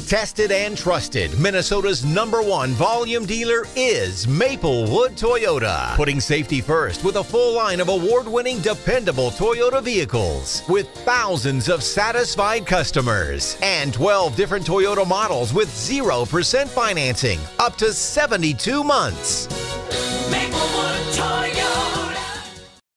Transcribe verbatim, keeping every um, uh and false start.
Tested and trusted, Minnesota's number one volume dealer is Maplewood Toyota. Putting safety first with a full line of award-winning, dependable Toyota vehicles with thousands of satisfied customers and twelve different Toyota models with zero percent financing up to seventy-two months.